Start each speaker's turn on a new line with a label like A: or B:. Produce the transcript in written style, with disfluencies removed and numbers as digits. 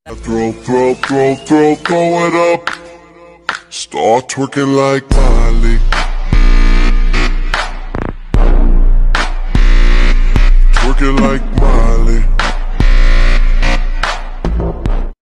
A: Throw it up. Start twerking like Miley. Twerking like Miley.